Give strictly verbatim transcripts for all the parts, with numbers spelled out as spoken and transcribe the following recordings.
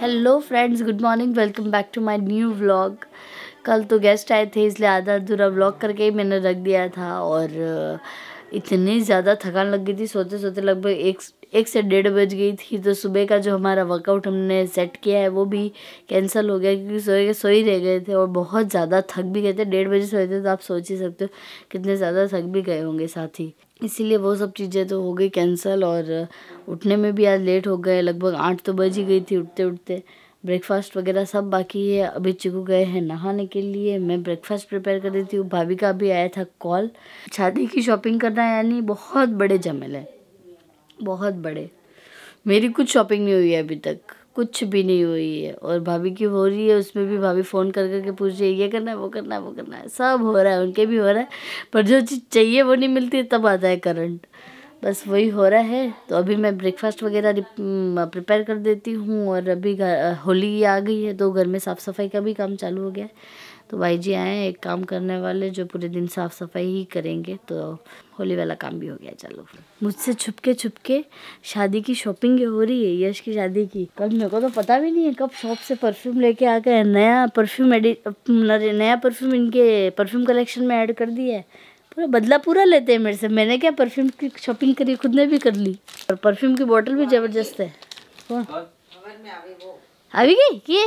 Hello friends, good morning, welcome back to my new vlog. कल तो guest आए थे इसलिए आधा अधूरा व्लॉग करके ही मैंने रख दिया था और इतनी ज़्यादा थकान लग गई थी, सोते सोते लगभग एक एक से डेढ़ बज गई थी। तो सुबह का जो हमारा वर्कआउट हमने सेट किया है वो भी कैंसिल हो गया क्योंकि सोए के सो ही रह गए थे और बहुत ज़्यादा थक भी गए थे। डेढ़ बजे सोए थे तो आप सोच ही सकते हो कितने ज़्यादा थक भी गए होंगे साथ ही, इसीलिए वो सब चीज़ें तो हो गई कैंसिल। और उठने में भी आज लेट हो गए, लगभग आठ तो बज ही गई थी उठते उठते। ब्रेकफास्ट वगैरह सब बाकी है। अभी चिकू गए हैं नहाने के लिए, मैं ब्रेकफास्ट प्रिपेयर कर रही थी। भाभी का भी आया था कॉल। शादी की शॉपिंग करना है यानी बहुत बड़े झमेले है, बहुत बड़े। मेरी कुछ शॉपिंग नहीं हुई है अभी तक, कुछ भी नहीं हुई है। और भाभी की हो रही है, उसमें भी भाभी फ़ोन कर करके पूछ रही है ये करना है वो करना है वो करना है, सब हो रहा है, उनके भी हो रहा है। पर जो चीज़ चाहिए वो नहीं मिलती, तब आता है करंट। बस वही हो रहा है। तो अभी मैं ब्रेकफास्ट वगैरह प्रिपेयर कर देती हूँ। और अभी होली आ गई है तो घर में साफ़ सफाई का भी काम चालू हो गया है। तो भाई जी आए हैं एक काम करने वाले जो पूरे दिन साफ़ सफाई ही करेंगे, तो होली वाला काम भी हो गया। चलो, मुझसे छुपके छुपके शादी की शॉपिंग हो रही है, यश की शादी की। कल मेरे को तो पता भी नहीं है कब शॉप से परफ्यूम लेके आ गए, नया परफ्यूम एडि नया परफ्यूम इनके परफ्यूम कलेक्शन में ऐड कर दिया है। पूरा बदला पूरा लेते हैं मेरे से। मैंने क्या परफ्यूम की शॉपिंग करी, खुद ने भी कर ली। और परफ्यूम की बोतल भी जबरदस्त है। कौन अभी गई ये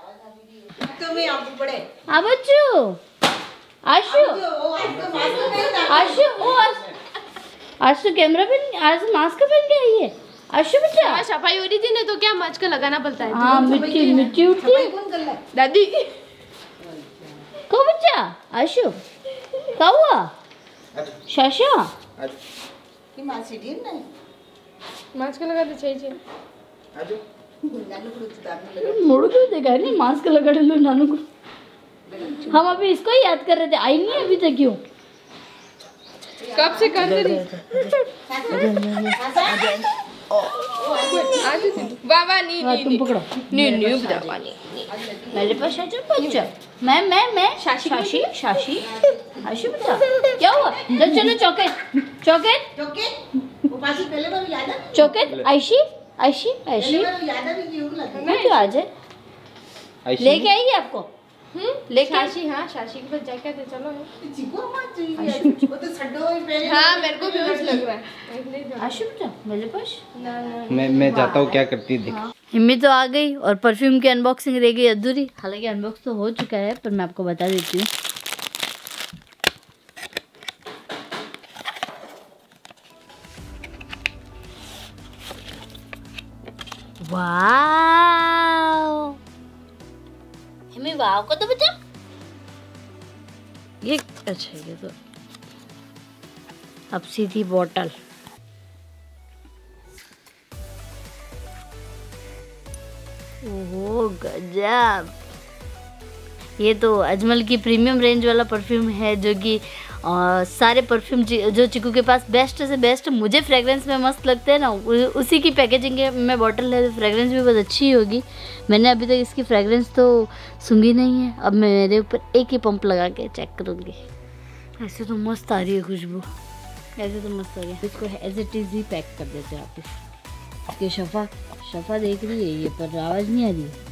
आशु आशु आशु आशु कैमरा पे आज मास्क पहन के आई है। आशु बेटा सफाई हो रही थी ना, तो क्या मास्क लगाना पड़ता है। हाँ, मिट्टी मिट्टी उठती है दादी को बच्चा। आशु क्या हुआ शाशा मास्क लगा दे चाहिए मोड़ क्यों देखा नहीं, मास्क लगा लो नानू को। हम अभी इसको ही याद कर रहे थे, आई नहीं अभी तक। क्यों कब से कर रही बाबा नहीं नहीं तुम पकड़ो। नहीं नहीं बाबा नहीं मेरे पास शाशा बच्चा। मैं मैं मैं शाशी शाशी शाशी आशु बेटा क्या हुआ? चल चलो chocolate chocolate chocolate Ayshi Ayshi Ayshi क्यों आ जाए लेके आएगी आपको। हम्म लेके शाशी। हाँ शाशी के पास जाके दे चलो। हाँ मेरे को भी कुछ लग रहा है। आशु बेटा मेरे पास मैं मैं जाता हूँ, क्या करती है देख। हिम्मी तो आ गई और परफ्यूम की अनबॉक्सिंग रह गई अधूरी। हालांकि अनबॉक्स तो हो चुका है पर मैं आपको बता देती हूँ। वाओ हिम्मी वाओ को तो बच्चा ये अच्छा ये तो अब सीधी बोतल। ओहो गजब। ये तो अजमल की प्रीमियम रेंज वाला परफ्यूम है जो कि सारे परफ्यूम जो चिकू के पास बेस्ट से बेस्ट मुझे फ्रेगरेंस में मस्त लगते हैं ना, उसी की पैकेजिंग में बोतल है। फ्रेगरेंस भी बहुत अच्छी होगी। मैंने अभी तक इसकी फ्रेगरेंस तो सूंघी नहीं है, अब मैं मेरे ऊपर एक ही पंप लगा के चेक करूँगी। ऐसे तो मस्त आ रही है खुशबू, ऐसे तो मस्त आ रही है। इसको एज इट इज़ ही पैक कर देते हैं आप। इसकी शफा शफा देख रही है ये, पर आवाज़ नहीं आ रही है।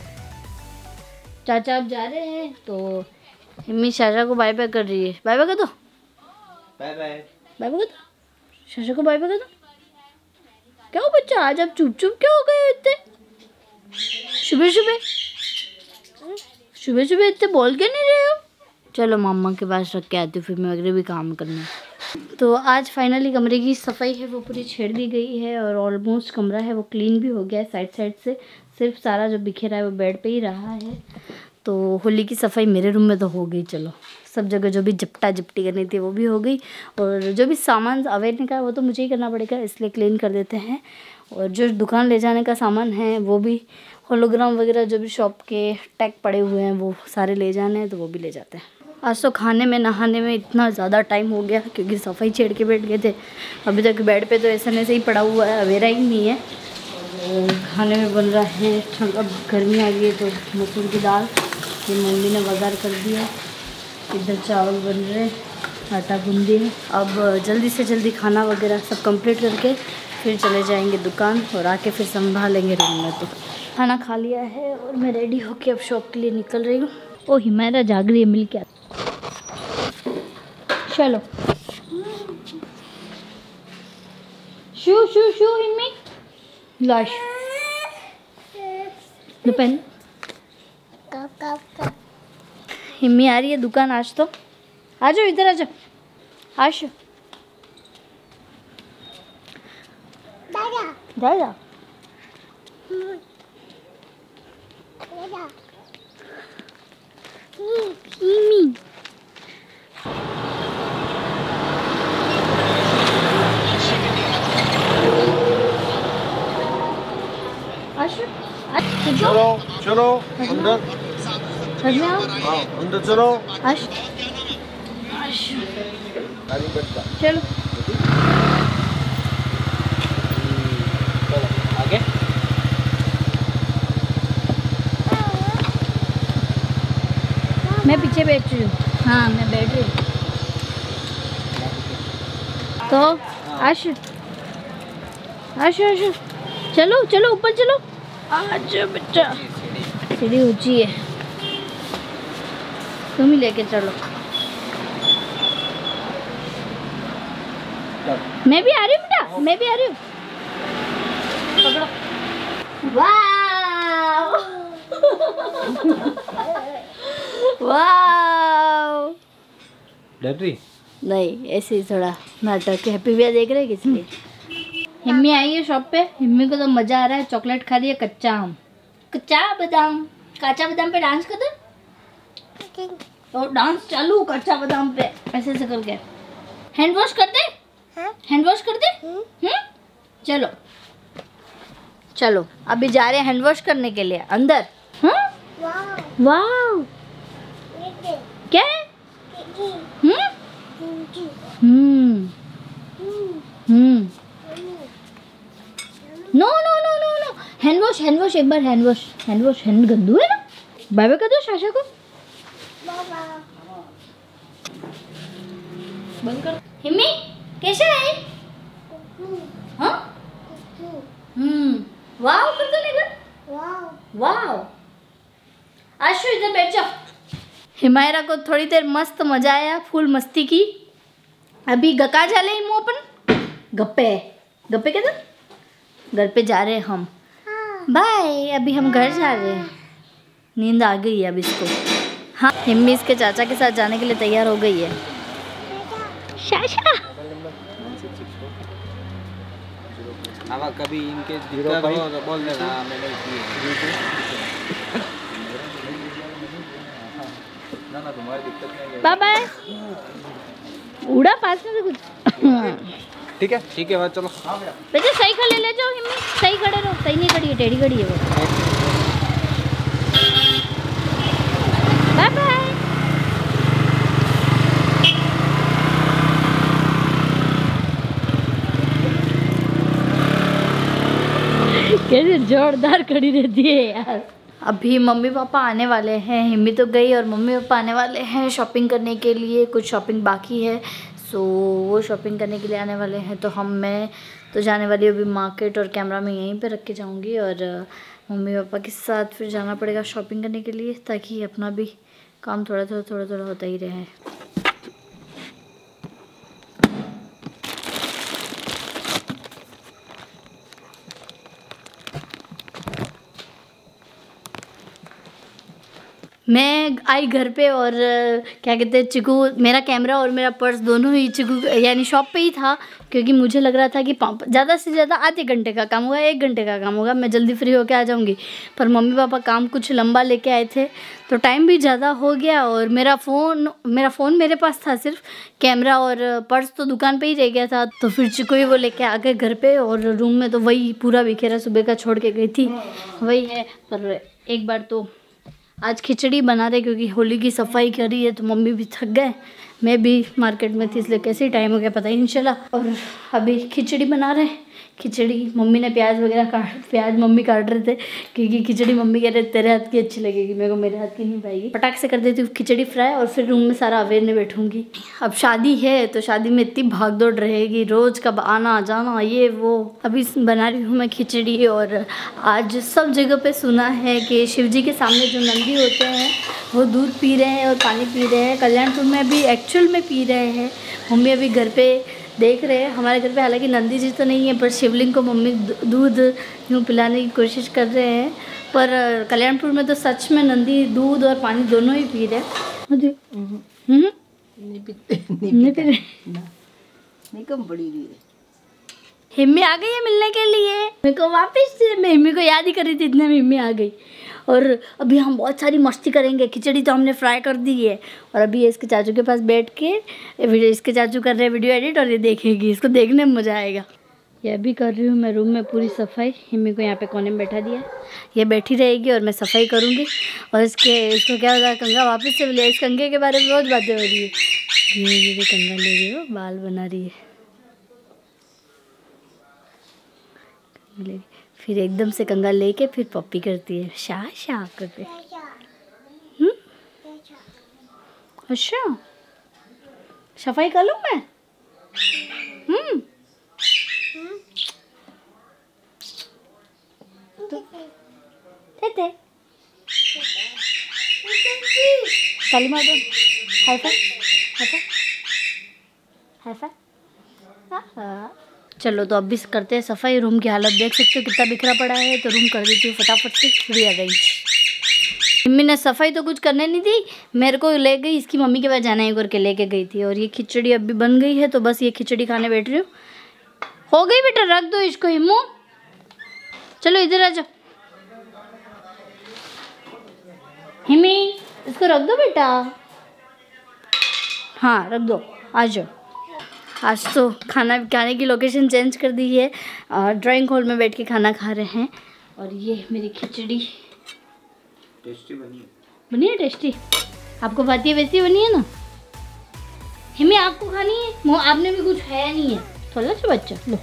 चाचा आप जा रहे हैं तो हिम्मी शाशा को बाय बाय कर रही है। बाय बाय कर दो, बाय बाय बाय बाय कर दो, शाशा को बाय बाय कर दो। क्या हो बच्चा, आज आप चुप चुप क्या हो गए इतने? सुबह सुबह सुबह सुबह इतने बोल के नहीं रहे हो? चलो मामा के पास रख के आती हूँ, फिर मैं अगले भी काम करना। तो आज फाइनली कमरे की सफाई है वो पूरी छेड़ दी गई है और ऑलमोस्ट कमरा है वो क्लीन भी हो गया है साइड साइड से। सिर्फ सारा जो बिखेरा है वो बेड पे ही रहा है। तो होली की सफाई मेरे रूम में तो हो गई। चलो, सब जगह जो भी झपटा झपटी करनी थी वो भी हो गई और जो भी सामान अवेलेबल का वो तो मुझे ही करना पड़ेगा, इसलिए क्लीन कर देते हैं। और जो दुकान ले जाने का सामान है वो भी, होलोग्राम वगैरह जो भी शॉप के टैग पड़े हुए हैं वो सारे ले जाने हैं तो वो भी ले जाते हैं। आज तो खाने में नहाने में इतना ज़्यादा टाइम हो गया क्योंकि सफाई छेड़ के बैठ गए थे। अभी तक बेड पे तो ऐसा नहीं से ही पड़ा हुआ है, अवेरा ही नहीं है। और खाने में बन रहा है, अब गर्मी आ गई है तो मसूर की दाल, ये मम्मी ने बाजार कर दिया। इधर चावल बन रहे, आटा गूंद दिए। अब जल्दी से जल्दी खाना वगैरह सब कंप्लीट करके फिर चले जाएंगे दुकान और आके फिर संभालेंगे रूम में। तो खाना खा लिया है और मैं रेडी होके अब शॉप के लिए निकल रही हूँ। ओ हिमायरा जाग रही है, मिल के चलो। शू शू शू हिम्मी लाश पहन। हिम्मी आ रही है दुकान आज। तो आ जाओ, इधर आ जाओ। आश दादा हिम्मी आश चलो चलो अंदर घर में आओ। हाँ अंदर चलो। आश आश चलो आगे मैं पीछे बैठ रही हूँ। हाँ मैं बैठ रही हूँ। तो आश आश आश चलो चलो ऊपर चलो। आज बच्चा सीढ़ी ऊंची है, तुम ही लेके चलो। मैं भी आ रही हूँ बेटा, मैं भी आ रही हूँ। पकड़ो। वाव वाव। डर रही? नहीं ऐसे ही थोड़ा नाटक। हैप्पी वीडियो देख रहे हैं किस लिए? हिम्मी आई है शॉप पे। हिम्मी को तो मजा आ रहा है, चॉकलेट खा रही है। कच्चा आम, कच्चा बादाम, काचा बादाम पे डांस कर दो। तो डांस चालू कच्चा बादाम पे ऐसे ऐसे करके। हैंड वॉश कर दे, हैंड वॉश कर दे। हम्म चलो चलो अभी जा रहे हैं हैंड वॉश करने के लिए अंदर। हाँ वाव क्या है? Hmm hmm hmm no no no no no hand wash, hand wash एक बार। Hand wash, hand wash. Hand गंदू है ना। बाय बाय कर दो शाशा को। बंद कर। हिम्मी कैसे है? हाँ हम्म वाव कर दो लेकर। वाव वाव। आशु इधर बैठ जाओ। हिमायरा को थोड़ी देर मस्त मजा आया, फुल मस्ती की। अभी गका झाले ही मुँह अपन गप्पे गप्पे के घर पे जा रहे हैं हम। बाय। अभी हम घर जा रहे हैं। नींद आ गई है अब इसको। हाँ हिम्मी इसके चाचा के साथ जाने के लिए तैयार हो गई है। शाशा अब कभी इनके दिक्कत हो तो बोल देना मैंने की। ना ना तुम्हारी दिक्कत नहीं है। Bye bye. उड़ा पास में से कुछ। ठीक है ठीक है बात। चलो बेटा सही खड़े ले जाओ। हिम्मी सही खड़े रहो। सही नहीं खड़ी है, टेढ़ी खड़ी है वो। Bye bye. कैसे जोरदार खड़ी रहती है यार। अभी मम्मी पापा आने वाले हैं। हिम्मी तो गई और मम्मी पापा आने वाले हैं शॉपिंग करने के लिए। कुछ शॉपिंग बाकी है, सो वो शॉपिंग करने के लिए आने वाले हैं। तो हम मैं तो जाने वाली हूँ अभी मार्केट और कैमरा में यहीं पे रख के जाऊँगी और मम्मी पापा के साथ फिर जाना पड़ेगा शॉपिंग करने के लिए, ताकि अपना भी काम थोड़ा थोड़ा थोड़ा थोड़ा होता ही रहे। मैं आई घर पे और क्या कहते हैं चिकू, मेरा कैमरा और मेरा पर्स दोनों ही चिकू यानी शॉप पे ही था, क्योंकि मुझे लग रहा था कि ज़्यादा से ज़्यादा आधे घंटे का काम होगा, एक घंटे का काम होगा, मैं जल्दी फ्री होके आ जाऊंगी। पर मम्मी पापा काम कुछ लंबा लेके आए थे तो टाइम भी ज़्यादा हो गया और मेरा फ़ोन मेरा फ़ोन मेरे पास था, सिर्फ कैमरा और पर्स तो दुकान पर ही रह गया था। तो फिर चिकू ही वो लेके आ गए घर पर और रूम में तो वही पूरा बिखेरा सुबह का छोड़ के गई थी वही है। पर एक बार तो आज खिचड़ी बना रहे क्योंकि होली की सफाई करी है तो मम्मी भी थक गए, मैं भी मार्केट में थी इसलिए कैसे टाइम हो गया पता ही नहीं चला। और अभी खिचड़ी बना रहे हैं। खिचड़ी मम्मी ने प्याज वगैरह काट प्याज मम्मी काट रहे थे क्योंकि खिचड़ी मम्मी कह रहे तेरे हाथ की अच्छी लगेगी, मेरे को मेरे हाथ की नहीं पाएगी। फटाक से कर देती हूँ खिचड़ी फ्राई और फिर रूम में सारा अवेरने बैठूंगी। अब शादी है तो शादी में इतनी भाग दौड़ रहेगी, रोज़ कब आना जाना ये वो। अभी बना रही हूँ मैं खिचड़ी। और आज सब जगह पे सुना है कि शिव जी के सामने जो नंदी होते हैं वो दूध पी रहे हैं और पानी पी रहे हैं। कल्याणपुर में अभी एक्चुअल में पी रहे हैं। मम्मी अभी घर पे देख रहे हैं। हमारे घर पे हालांकि नंदी जी तो नहीं है पर शिवलिंग को मम्मी दूध यूँ पिलाने की कोशिश कर रहे हैं। पर कल्याणपुर में तो सच में नंदी दूध और पानी दोनों ही पी रहे हैं। नहीं पीते नहीं पीते नहीं कम पड़ी हुई है। हिम्मी आ गई है मिलने के लिए मेरे को वापस। मैं हिम्मी को याद ही कर रही थी इतने में हिम्मी आ गई। और अभी हम बहुत सारी मस्ती करेंगे। खिचड़ी तो हमने फ्राई कर दी है और अभी इसके चाचू के पास बैठ के वीडियो इसके चाचू कर रहे हैं वीडियो एडिट और ये देखेगी। इसको देखने में मज़ा आएगा। ये अभी कर रही हूँ मैं रूम में पूरी सफाई। हिम्मी को यहाँ पे कोने में बैठा दिया, ये बैठी रहेगी और मैं सफाई करूँगी। और इसके इसको क्या होता है कंगा वापस से बोलिए। इस कंगे के बारे में बहुत बातें हो रही है। धीरे धीरे कंगा ले रही हो, बाल बना रही है। फिर एकदम से कंगा लेके फिर पप्पी करती है, शाह शाह करके। हम्म अच्छा सफाई कर लूँ मैं। हम्म थे ताली मार दो। High five high five high five. हाँ चलो तो अब भी करते हैं सफाई। रूम की हालत देख सकते हो कितना बिखरा पड़ा है। तो रूम कर देती हूँ फटाफट से रीअरेंज। मम्मी ने सफाई तो कुछ करने नहीं दी, मेरे को ले गई इसकी मम्मी के पास जाना है करके लेके गई थी। और ये खिचड़ी अभी बन गई है तो बस ये खिचड़ी खाने बैठ रही हूँ। हो गई बेटा, रख दो इसको। हिम्मू चलो इधर आ जाओ। हिम्मी इसको रख दो बेटा। हाँ रख दो, आ जाओ। आज तो खाना खाने की लोकेशन चेंज कर दी है। ड्राइंग हॉल में बैठ के खाना खा रहे हैं। और ये मेरी खिचड़ी टेस्टी बनी है। बनी है टेस्टी। आपको भाती है वैसी बनी है ना। हिम्मी आपको खानी है? वो आपने भी कुछ खाया नहीं है। थोड़ा सा बच्चा लो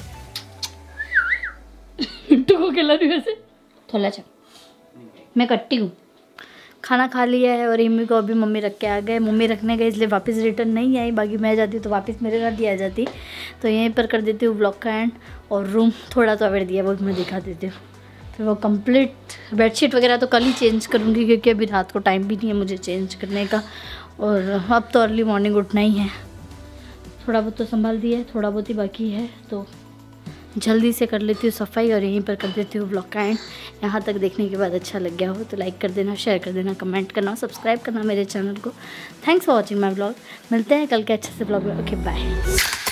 मिट्टू को खिला रही वैसे। थोड़ा सा मैं कट्टी हूँ। खाना खा लिया है और हिम्मी को अभी मम्मी रख के आ गए। मम्मी रखने गए इसलिए वापस रिटर्न नहीं आई। बाकी मैं जाती तो वापस मेरे घर ही आ जाती। तो यहीं पर कर देती हूँ ब्लॉग का एंड। और रूम थोड़ा तो अवेयर दिया वो मैं दिखा देती हूँ। फिर वो कंप्लीट बेडशीट वगैरह तो कल ही चेंज करूँगी क्योंकि अभी रात को टाइम भी नहीं है मुझे चेंज करने का। और अब तो अर्ली मॉर्निंग उठना ही है। थोड़ा बहुत तो संभाल दिया है, थोड़ा बहुत ही बाकी है तो जल्दी से कर लेती हूँ सफाई और यहीं पर कर देती हूँ ब्लॉग का एंड। यहाँ तक देखने के बाद अच्छा लग गया हो तो लाइक कर देना, शेयर कर देना, कमेंट करना, सब्सक्राइब करना मेरे चैनल को। Thanks for watching my blog. मिलते हैं कल के अच्छे से ब्लॉग में। Okay bye.